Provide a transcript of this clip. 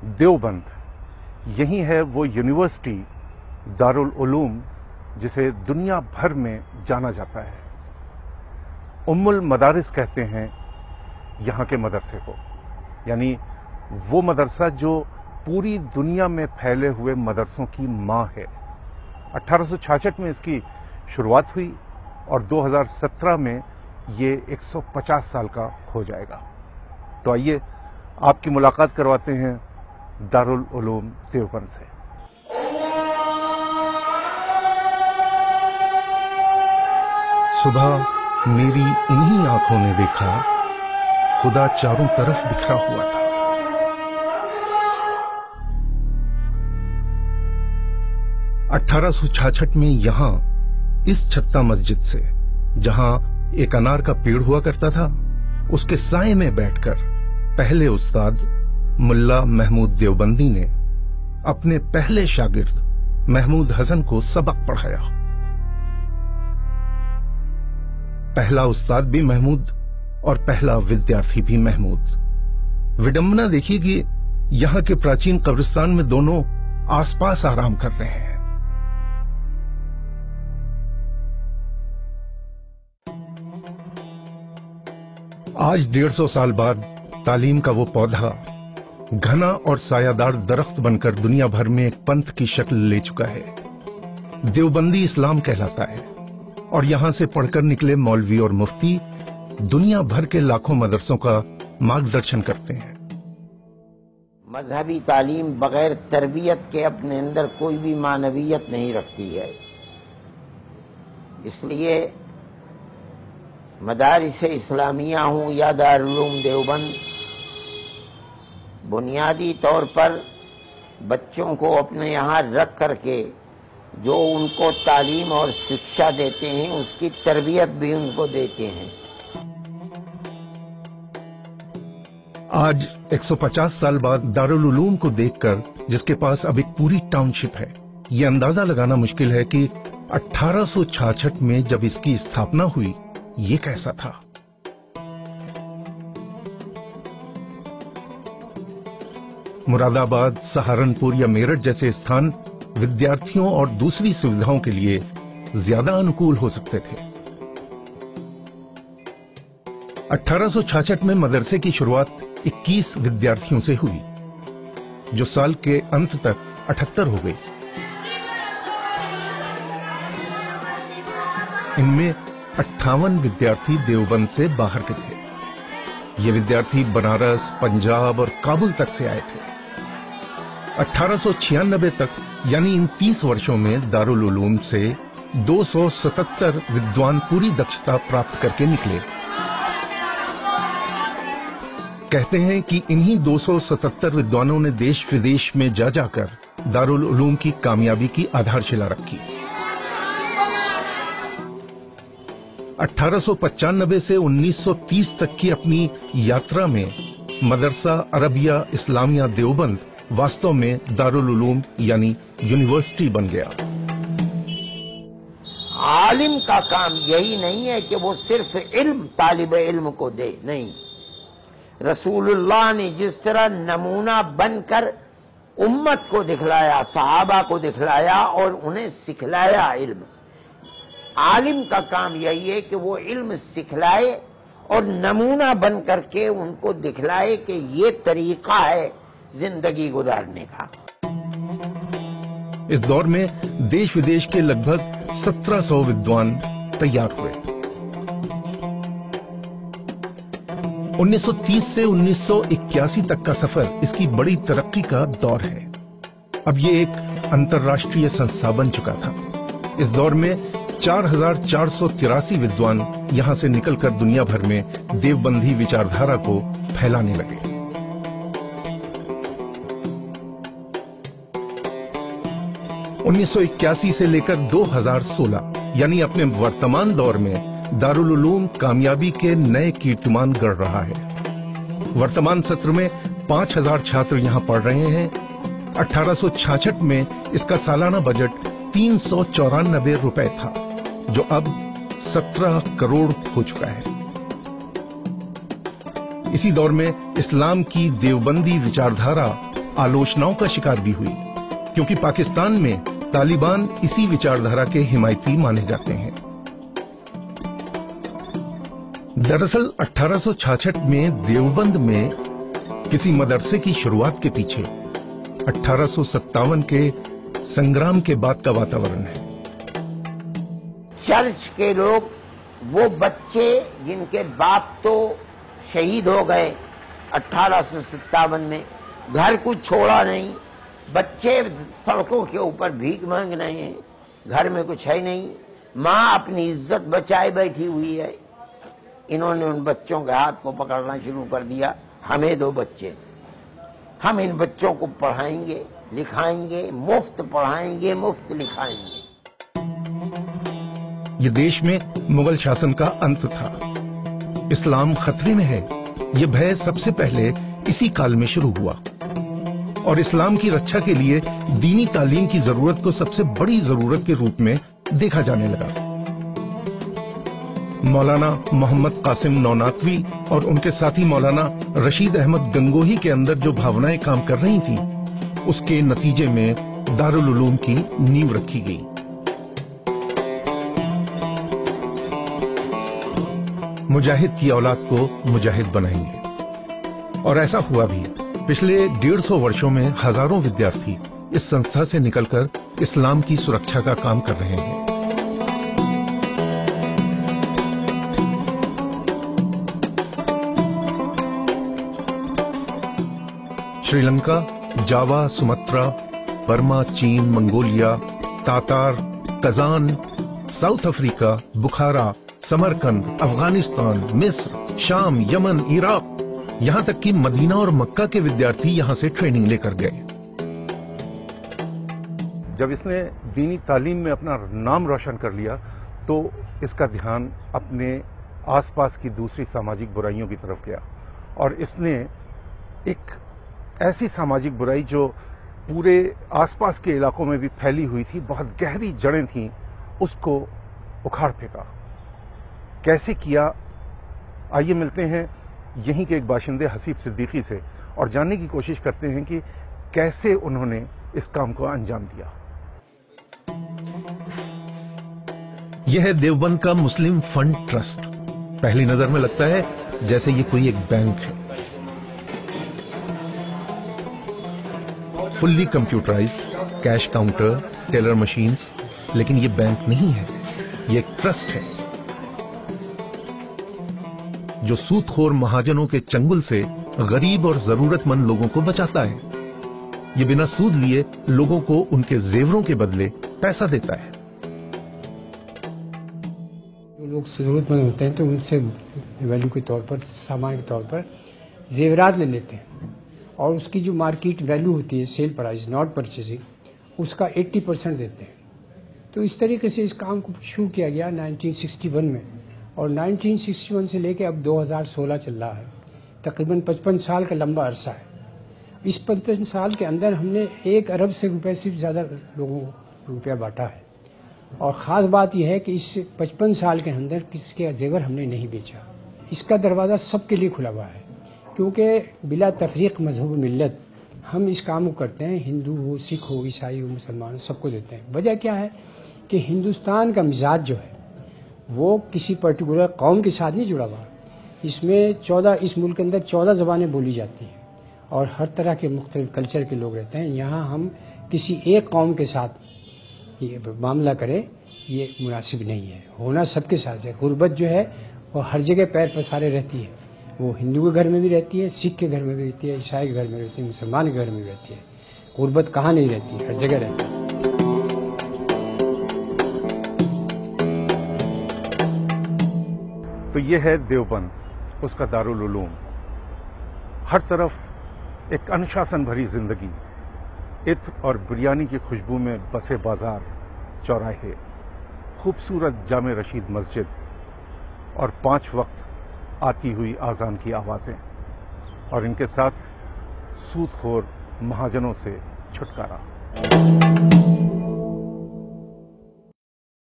देवबंद, यही है वो यूनिवर्सिटी दारुल उलूम जिसे दुनिया भर में जाना जाता है। उम्मुल मदारिस कहते हैं यहाँ के मदरसे को, यानी वो मदरसा जो पूरी दुनिया में फैले हुए मदरसों की माँ है। 1866 में इसकी शुरुआत हुई और 2017 में ये 150 साल का हो जाएगा। तो आइए आपकी मुलाकात करवाते हैं दारुल उलूम देवबंद से। सुबह मेरी इन्हीं आंखों ने देखा खुदा चारों तरफ बिखरा हुआ था। (1866) में यहां इस छत्ता मस्जिद से, जहां एक अनार का पेड़ हुआ करता था, उसके साए में बैठकर पहले उस्ताद मुल्ला महमूद देवबंदी ने अपने पहले शागिर्द महमूद हसन को सबक पढ़ाया। पहला उस्ताद भी महमूद और पहला विद्यार्थी भी महमूद। विडंबना देखिए कि यहां के प्राचीन कब्रिस्तान में दोनों आसपास आराम कर रहे हैं। आज 150 साल बाद तालीम का वो पौधा घना और सायादार दरख्त बनकर दुनिया भर में एक पंथ की शक्ल ले चुका है। देवबंदी इस्लाम कहलाता है और यहां से पढ़कर निकले मौलवी और मुफ्ती दुनिया भर के लाखों मदरसों का मार्गदर्शन करते हैं। मजहबी तालीम बगैर तरबियत के अपने अंदर कोई भी मानवियत नहीं रखती है। इसलिए मदारिस इस्लामिया हूं या दारुल उलूम देवबंद, बुनियादी तौर पर बच्चों को अपने यहाँ रख करके जो उनको तालीम और शिक्षा देते हैं उसकी तरबियत भी उनको देते हैं। आज 150 साल बाद दारुल उलूम को देखकर, जिसके पास अब एक पूरी टाउनशिप है, ये अंदाजा लगाना मुश्किल है कि 1866 में जब इसकी स्थापना हुई ये कैसा था। मुरादाबाद, सहारनपुर या मेरठ जैसे स्थान विद्यार्थियों और दूसरी सुविधाओं के लिए ज्यादा अनुकूल हो सकते थे। 1866 में मदरसे की शुरुआत 21 विद्यार्थियों से हुई, जो साल के अंत तक 78 हो गई। इनमें 58 विद्यार्थी देवबंद से बाहर के थे। ये विद्यार्थी बनारस, पंजाब और काबुल तक से आए थे। 1896 तक, यानी इन 30 वर्षों में दारुल उलूम से 277 विद्वान पूरी दक्षता प्राप्त करके निकले। कहते हैं कि इन्हीं 277 विद्वानों ने देश विदेश में जा जाकर दारुल उलूम की कामयाबी की आधारशिला रखी। 1895 से 1930 तक की अपनी यात्रा में मदरसा अरबिया इस्लामिया देवबंद वास्तव में दारुल उलूम यानी यूनिवर्सिटी बन गया। आलिम का काम यही नहीं है कि वो सिर्फ इल्म तालिब इल्म को दे, नहीं। रसूलुल्लाह ने जिस तरह नमूना बनकर उम्मत को दिखलाया, सहाबा को दिखलाया और उन्हें सिखलाया इल्म, आलिम का काम यही है कि वो इल्म सिखलाए और नमूना बन करके उनको दिखलाए कि ये तरीका है जिंदगी गुजारने का। इस दौर में देश विदेश के लगभग 1700 विद्वान तैयार हुए। 1930 से 1981 तक का सफर इसकी बड़ी तरक्की का दौर है। अब ये एक अंतर्राष्ट्रीय संस्था बन चुका था। इस दौर में 4483 विद्वान यहां से निकलकर दुनिया भर में देवबंदी विचारधारा को फैलाने लगे। (1981 से लेकर 2016, यानी अपने वर्तमान दौर में दारुल उलूम कामयाबी के नए कीर्तिमान गढ़ रहा है। वर्तमान सत्र में 5000 छात्र यहां पढ़ रहे हैं। 1866 में इसका सालाना बजट 394 रुपए था, जो अब 17 करोड़ हो चुका है। इसी दौर में इस्लाम की देवबंदी विचारधारा आलोचनाओं का शिकार भी हुई, क्योंकि पाकिस्तान में तालिबान इसी विचारधारा के हिमायती माने जाते हैं। दरअसल 1866 में देवबंद में किसी मदरसे की शुरुआत के पीछे 1857 के संग्राम के बाद का वातावरण है। चर्च के लोग, वो बच्चे जिनके बाप तो शहीद हो गए 1857 में, घर कुछ छोड़ा नहीं, बच्चे सड़कों के ऊपर भीख मांग रहे हैं, घर में कुछ है नहीं, माँ अपनी इज्जत बचाए बैठी हुई है। इन्होंने उन बच्चों के हाथ को पकड़ना शुरू कर दिया, हमें दो बच्चे, हम इन बच्चों को पढ़ाएंगे लिखाएंगे, मुफ्त पढ़ाएंगे मुफ्त लिखाएंगे। ये देश में मुगल शासन का अंत था। इस्लाम खतरे में है, ये भय सबसे पहले इसी काल में शुरू हुआ और इस्लाम की रक्षा के लिए दीनी तालीम की जरूरत को सबसे बड़ी जरूरत के रूप में देखा जाने लगा। मौलाना मोहम्मद कासिम नौनातवी और उनके साथी मौलाना रशीद अहमद गंगोही के अंदर जो भावनाएं काम कर रही थी, उसके नतीजे में दारुल उलूम की नींव रखी गई। मुजाहिद की औलाद को मुजाहिद बनाएंगे, और ऐसा हुआ भी। पिछले 150 वर्षों में हजारों विद्यार्थी इस संस्था से निकलकर इस्लाम की सुरक्षा का काम कर रहे हैं। श्रीलंका, जावा, सुमात्रा, बर्मा, चीन, Mongolia, Tatar, Kazan, South Africa, Bukhara, Samarkand, Afghanistan, मिस्र, शाम, यमन, इराक, यहां तक कि मदीना और मक्का के विद्यार्थी यहां से ट्रेनिंग लेकर गए। जब इसने दीनी तालीम में अपना नाम रोशन कर लिया, तो इसका ध्यान अपने आसपास की दूसरी सामाजिक बुराइयों की तरफ गया, और इसने एक ऐसी सामाजिक बुराई जो पूरे आसपास के इलाकों में भी फैली हुई थी, बहुत गहरी जड़ें थीं, उसको उखाड़ फेंका। कैसे किया, आइए मिलते हैं यहीं के एक बाशिंदे हसीब सिद्दीकी से और जानने की कोशिश करते हैं कि कैसे उन्होंने इस काम को अंजाम दिया। यह है देवबंद का मुस्लिम फंड ट्रस्ट। पहली नजर में लगता है जैसे ये कोई एक बैंक है। Fully computerised, cash counter, teller machines, लेकिन ये बैंक नहीं है, ये एक ट्रस्ट है जो सूदखोर महाजनों के चंगुल से गरीब और जरूरतमंद लोगों को बचाता है। ये बिना सूद लिए लोगों को उनके जेवरों के बदले पैसा देता है। जो लोग जरूरतमंद होते हैं तो उनसे वैल्यू के तौर पर, सामान के तौर पर जेवरात ले लेते हैं, और उसकी जो मार्केट वैल्यू होती है, सेल प्राइस नॉट परचेजिंग, उसका 80% देते हैं। तो इस तरीके से इस काम को शुरू किया गया 1961 में, और 1961 से लेकर अब 2016 चल रहा है। तकरीबन 55 साल का लंबा अरसा है। इस 55 साल के अंदर हमने 1 अरब से रुपए से ज़्यादा लोगों को रुपया बांटा है, और ख़ास बात यह है कि इस 55 साल के अंदर किसी के जेवर हमने नहीं बेचा। इसका दरवाज़ा सबके लिए खुला हुआ है, क्योंकि बिला तफरीक मजहब मिल्लत हम इस काम को करते हैं। हिंदू हो, सिख हो, ईसाई हो, मुसलमान हो, सबको देते हैं। वजह क्या है कि हिंदुस्तान का मिजाज जो है वो किसी पर्टिकुलर कौम के साथ नहीं जुड़ा हुआ। इसमें 14, इस मुल्क के अंदर 14 ज़बानें बोली जाती हैं, और हर तरह के मुख्तलिफ कल्चर के लोग रहते हैं। यहाँ हम किसी एक कौम के साथ ये मामला करें, ये मुनासिब नहीं है। होना सबके साथ है। गुर्बत जो है वो हर जगह पैर पसारे रहती है। वो हिंदू के घर में भी रहती है, सिख के घर में भी रहती है, ईसाई के घर में रहती है, मुसलमान के घर में भी रहती है। गुर्बत कहाँ नहीं रहती है, हर जगह रहती है। तो ये है देवबंद, उसका दारुल उलूम। हर तरफ एक अनुशासन भरी जिंदगी, इत्र और बिरयानी की खुशबू में बसे बाजार, चौराहे, खूबसूरत जामे रशीद मस्जिद और 5 वक्त आती हुई आजान की आवाजें, और इनके साथ सूदखोर महाजनों से छुटकारा।